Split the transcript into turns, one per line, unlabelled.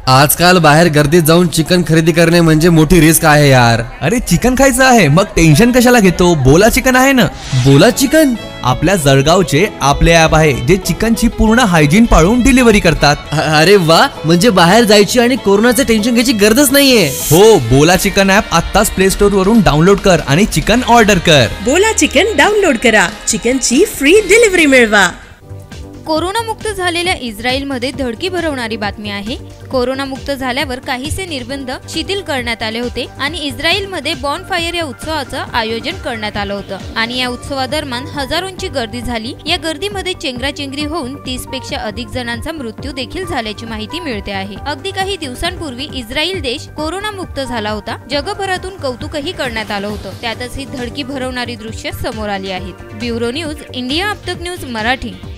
आजकाल बाहेर गर्दीत जाऊन चिकन खरेदी करणे म्हणजे मोठी रिस्क आहे यार।
अरे चिकन खायचं आहे मग टेन्शन कशाला घेतो, बोला चिकन आहे ना।
बोला चिकन
आपल्या जळगावचे आपले ऍप आहे जे चिकनची पूर्ण हायजीन पाळून डिलिव्हरी करतात।
अरे वा, म्हणजे बाहेर जायची आणि कोरोनाचं टेन्शन घ्यायची गरजच नाहीये।
हो, बोला चिकन ऍप आत्ताच प्ले स्टोर वरून डाउनलोड कर आणि चिकन ऑर्डर कर।
बोला चिकन डाउनलोड करा, चिकनची फ्री डिलिव्हरी मिळवा।
कोरोनामुक्त झालेल्या इस्रायलमध्ये धडकी भरवणारी बातमी आहे। कोरोनामुक्त झाल्यावर काहीसे निर्बंध शिथिल करण्यात आले होते आणि इस्रायलमध्ये बॉनफायर या उत्सवाचं आयोजन करण्यात आलं होतं आणि या उत्सवादरम्यान हजारोंची गर्दी झाली। या गर्दीमध्ये चेंगराचेंगरी होऊन 30 पेक्षा अधिक जणांचा मृत्यू देखील झाल्याची माहिती मिळते आहे। अगदी काही दिवसांपूर्वी इस्रायल देश कोरोनामुक्त झाला होता, जगभरातून कौतुकही करण्यात आलं होतं। त्यातच ही धडकी भरवणारी दृश्य समोर आली आहेत। ब्युरो न्यूज, इंडिया अब तक न्यूज मराठी।